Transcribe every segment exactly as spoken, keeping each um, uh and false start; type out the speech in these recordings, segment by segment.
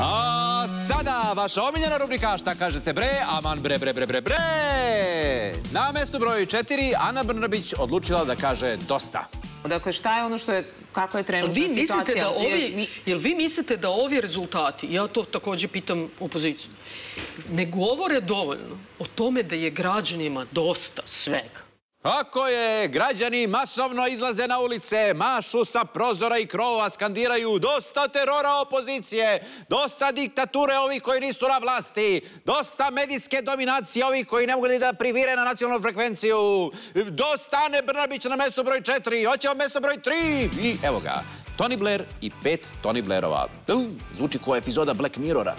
A sada vaša omiljena rubrika Šta kažete bre, aman bre bre bre bre bre. Na mestu broj četiri Ana Brnabić odlučila da kaže dosta. Dakle, šta je ono što je, kako je trenutna situacija? Jel vi mislite da ovi rezultati, ja to također pitam opoziciju, ne govore dovoljno o tome da je građanima dosta svega? Kako je, građani masovno izlaze na ulice, mašu sa prozora i krovova, skandiraju dosta terora opozicije, dosta diktature ovih koji nisu na vlasti, dosta medijske dominacije ovih koji ne mogu da privire na nacionalnu frekvenciju, dosta Ane Brnabić na mesto broj četiri, hoćemo mesto broj tri i evo ga, Tony Blair i pet Tony Blairova. Zvuči kao epizoda Black Mirrora.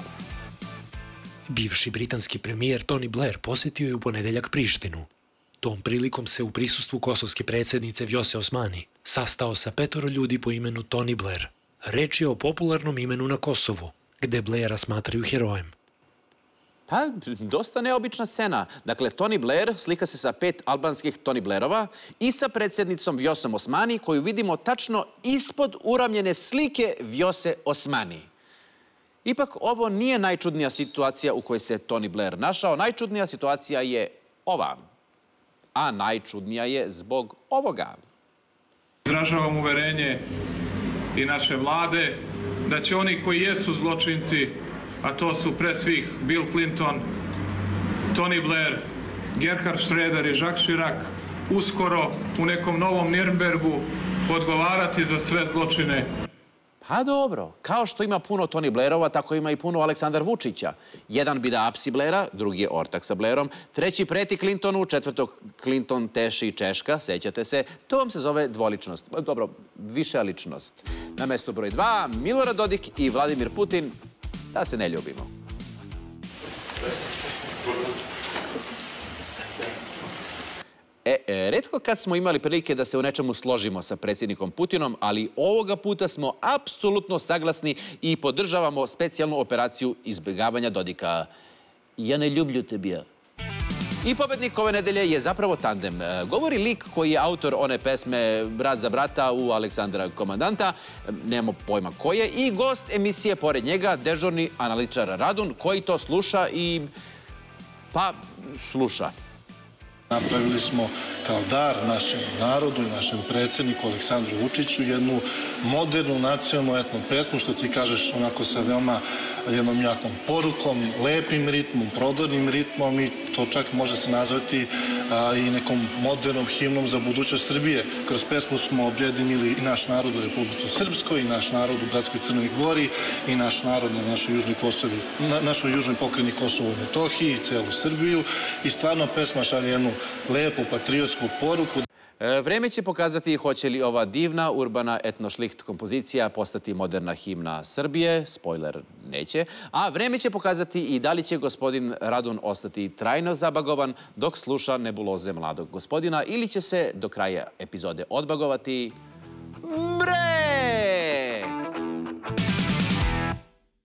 Bivši britanski premijer Tony Blair posjetio je u ponedeljak Prištinu. Tom prilikom se u prisustvu kosovske predsjednice Vjose Osmani sastao sa petoro ljudi po imenu Tony Blair. Reč je o popularnom imenu na Kosovu, gde Blaira smatraju herojem. Pa, dosta neobična scena. Dakle, Tony Blair slika se sa pet albanskih Tony Blairova i sa predsjednicom Vjosom Osmani, koju vidimo tačno ispod uramljene slike Vjose Osmani. Ipak, ovo nije najčudnija situacija u kojoj se Tony Blair našao. Najčudnija situacija je ova. A najčudnija je zbog ovoga. Izražavam uverenje i naše vlade da će oni koji jesu zločinci, a to su pre svih Bill Clinton, Tony Blair, Gerhard Schröder i Jacques Chirac, uskoro u nekom novom Nirnbergu odgovarati za sve zločine. Pa dobro, kao što ima puno Tony Blairova, tako ima i puno Aleksandar Vučića. Jedan bi da apsi Blaira, drugi je ortak sa Blairom, treći preti Clintonu, četvrto Clinton teši Češka, sećate se. To vam se zove dvoličnost. Dobro, viša ličnost. Na mesto broj dva, Milorad Dodik i Vladimir Putin, da se ne ljubimo. E, retko kad smo imali prilike da se u nečemu složimo sa predsjednikom Putinom, ali ovoga puta smo apsolutno saglasni i podržavamo specijalnu operaciju izbjegavanja Dodika. Ja ne ljublju tebija. I pobednik ove nedelje je zapravo tandem. Govori lik koji je autor one pesme Brat za brata u Aleksandra Komandanta, nemamo pojma ko je, i gost emisije pored njega, dežurni analitičar Radun, koji to sluša i pa sluša. Napravili smo kao dar našem narodu i našem predsjedniku Aleksandru Vučiću jednu modernu nacionalnu etno pesmu, što ti kažeš onako sa veoma jednom jakom porukom, lepim ritmom, prodornim ritmom i to čak može se nazvati a, i nekom modernom himnom za budućnost Srbije. Kroz pesmu smo objedinili i naš narod u Republici Srpskoj, i naš narod u bratskoj Crnoj Gori, i naš narod na našoj južnoj, Kosovi, na našoj južnoj pokrajini Kosovo i Metohiji, i celu Srbiju. I stvarno pesma šalje jednu lepu patriotsku poruku. Vreme će pokazati hoće li ova divna urbana etnošliht kompozicija postati moderna himna Srbije. Spoiler, neće. A vreme će pokazati i da li će gospodin Radun ostati trajno zabagovan dok sluša nebuloze mladog gospodina ili će se do kraja epizode odbagovati. Bre!